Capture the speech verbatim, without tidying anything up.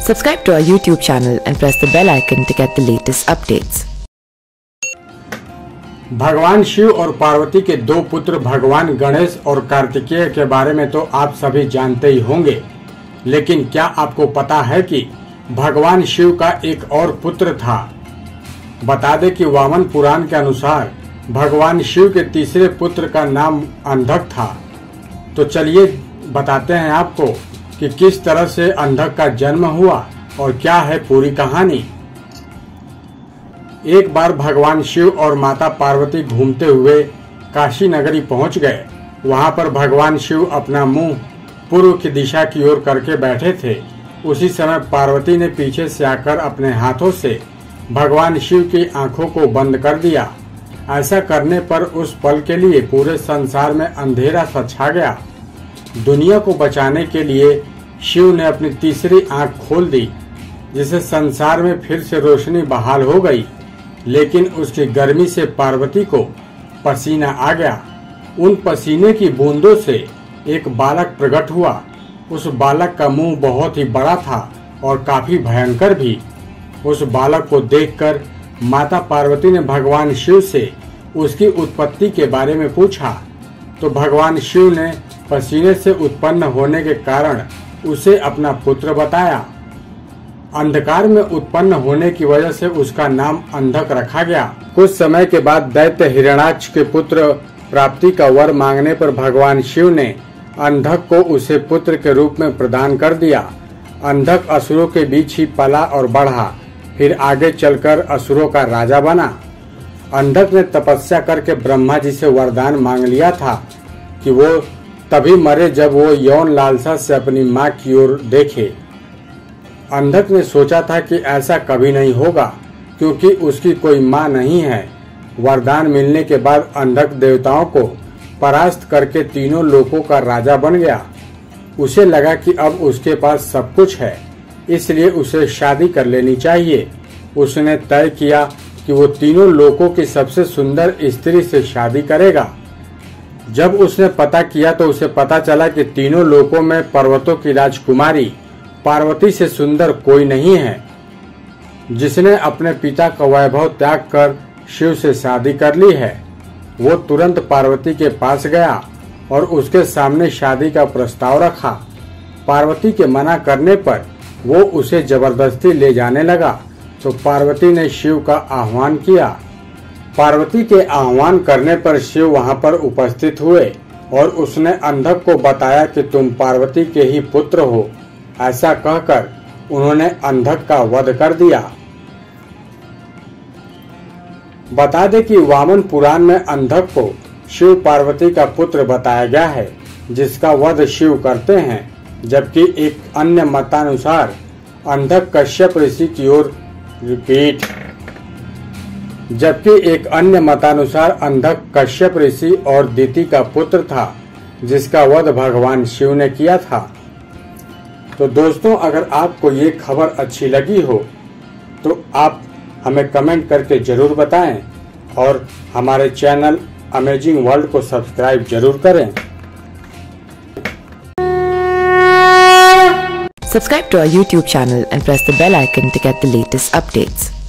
Subscribe to our YouTube channel and press the bell icon to get the latest updates. भगवान शिव और पार्वती के दो पुत्र भगवान गणेश और कार्तिकेय के बारे में तो आप सभी जानते ही होंगे, लेकिन क्या आपको पता है कि भगवान शिव का एक और पुत्र था। बता दें कि वामन पुराण के अनुसार भगवान शिव के तीसरे पुत्र का नाम अंधक था। तो चलिए बताते हैं आपको कि किस तरह से अंधक का जन्म हुआ और क्या है पूरी कहानी। एक बार भगवान शिव और माता पार्वती घूमते हुए काशी नगरी पहुंच गए। वहां पर भगवान शिव अपना मुंह पूर्व की दिशा की ओर करके बैठे थे। उसी समय पार्वती ने पीछे से आकर अपने हाथों से भगवान शिव की आंखों को बंद कर दिया। ऐसा करने पर उस पल के लिए पूरे संसार में अंधेरा सा छा गया। दुनिया को बचाने के लिए शिव ने अपनी तीसरी आंख खोल दी, जिससे संसार में फिर से रोशनी बहाल हो गई। लेकिन उसकी गर्मी से पार्वती को पसीना आ गया। उन पसीने की बूंदों से एक बालक प्रकट हुआ। उस बालक का मुंह बहुत ही बड़ा था और काफी भयंकर भी। उस बालक को देखकर माता पार्वती ने भगवान शिव से उसकी उत्पत्ति के बारे में पूछा, तो भगवान शिव ने पसीने से उत्पन्न होने के कारण उसे अपना पुत्र बताया। अंधकार में उत्पन्न होने की वजह से उसका नाम अंधक रखा गया। कुछ समय के बाद दैत्य हिरण्याक्ष के पुत्र प्राप्ति का वर मांगने पर भगवान शिव ने अंधक को उसे पुत्र के रूप में प्रदान कर दिया। अंधक असुरों के बीच ही पला और बढ़ा, फिर आगे चलकर असुरों का राजा बना। अंधक ने तपस्या करके ब्रह्मा जी से वरदान मांग लिया था कि वो तभी मरे जब वो यौन लालसा से अपनी माँ की ओर देखे। अंधक ने सोचा था कि ऐसा कभी नहीं होगा, क्योंकि उसकी कोई माँ नहीं है। वरदान मिलने के बाद अंधक देवताओं को परास्त करके तीनों लोकों का राजा बन गया। उसे लगा कि अब उसके पास सब कुछ है, इसलिए उसे शादी कर लेनी चाहिए। उसने तय किया कि वो तीनों लोकों की सबसे सुंदर स्त्री से शादी करेगा। जब उसने पता किया तो उसे पता चला कि तीनों लोकों में पर्वतों की राजकुमारी पार्वती से सुंदर कोई नहीं है। जिसने अपने पिता का वैभव त्याग कर शिव से शादी कर ली है, वो तुरंत पार्वती के पास गया और उसके सामने शादी का प्रस्ताव रखा। पार्वती के मना करने पर वो उसे जबरदस्ती ले जाने लगा, तो पार्वती ने शिव का आह्वान किया। पार्वती के आह्वान करने पर शिव वहां पर उपस्थित हुए और उसने अंधक को बताया कि तुम पार्वती के ही पुत्र हो। ऐसा कहकर उन्होंने अंधक का वध कर दिया। बता दें कि वामन पुराण में अंधक को शिव पार्वती का पुत्र बताया गया है, जिसका वध शिव करते हैं। जबकि एक अन्य मतानुसार अंधक कश्यप ऋषि की ओर रिपीट जबकि एक अन्य मतानुसार अंधक कश्यप ऋषि और दिति का पुत्र था, जिसका वध भगवान शिव ने किया था। तो दोस्तों, अगर आपको ये खबर अच्छी लगी हो तो आप हमें कमेंट करके जरूर बताएं और हमारे चैनल अमेजिंग वर्ल्ड को सब्सक्राइब जरूर करें। Subscribe to our YouTube channel and press the bell icon to get the latest updates.